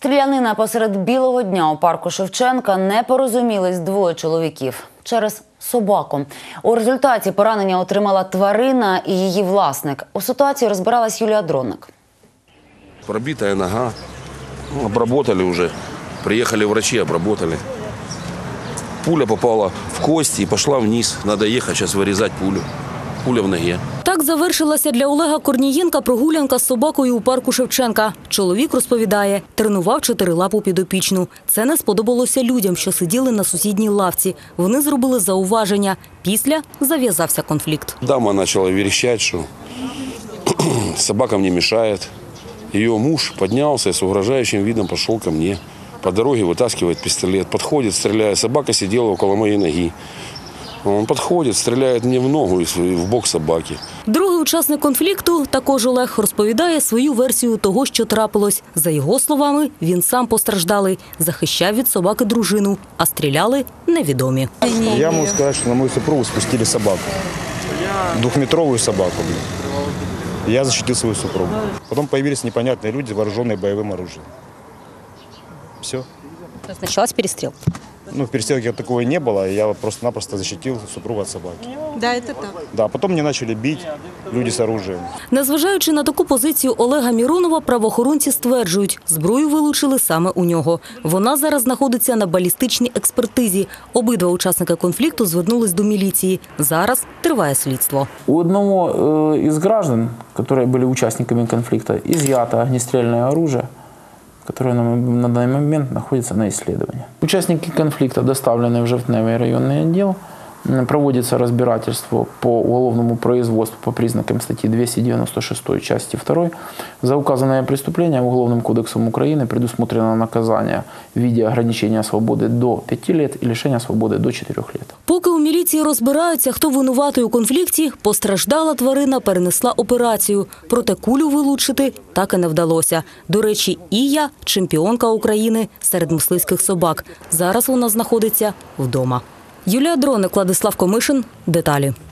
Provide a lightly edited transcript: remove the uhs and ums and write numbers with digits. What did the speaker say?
Стрілянина посеред білого дня у парку Шевченка. Не порозумілись двоє чоловіків через собаку. У результаті поранення отримала тварина і її власник. У ситуації розбиралась Юлія Дронник. Пробитая нога. Обработали уже. Приехали врачи, обработали. Пуля попала в кости и пошла вниз. Надо ехать сейчас вырезать пулю. Пуля в ноге. Так завершилася для Олега Корнієнка прогулянка з собакою у парку Шевченка. Чоловік розповідає, тренував чотирилапу підопічну. Це не сподобалося людям, що сиділи на сусідній лавці. Вони зробили зауваження. Після зав'язався конфлікт. Дама начала верещать, что собака мне мешает. Ее муж поднялся и с угрожающим видом пошел ко мне. По дороге вытаскивает пистолет, подходит, стреляет. Собака сидела около моей ноги. Он подходит, стреляет мне в ногу и в бок собаки. Другий учасник конфлікту, також Олег, розповідає свою версію того, що трапилось. За його словами, він сам постраждалий. Захищав від собаки дружину, а стріляли невідомі. Я можу сказати, що на мою супругу спустили собаку. Двухметровую собаку. Я защитил свою супругу. Потом появились непонятные люди, вооруженные боевым оружием. Все. То есть началась перестрелка? В перестрелке такого не было, я просто-напросто защитил супругу от собаки. Да, это так. Да, потом мне начали бить люди с оружием. Незважаючи на таку позицію Олега Міронова, правоохоронці стверджують, зброю вилучили саме у нього. Вона зараз знаходиться на балістичній експертизі. Обидва учасники конфлікту звернулись до міліції. Зараз триває слідство. У одного из граждан, которые были участниками конфликта, изъято огнестрельное оружие, которое на данный момент находится на исследовании. Участники конфликта доставлены в Жовтневый районный отдел. Проводится разбирательство по уголовному производству по признакам статьи 296 части 2. За указанное преступление Уголовным кодексом Украины предусмотрено наказание в виде ограничения свободы до 5 лет и лишения свободы до 4 лет. Поки у міліції розбираються, хто винуватий у конфлікті, постраждала тварина перенесла операцію. Проте кулю вилучити так і не вдалося. До речі, Ія – чемпіонка України серед мисливських собак. Зараз вона знаходиться вдома. Юлія Дронник, Владислав Комишин. Деталі.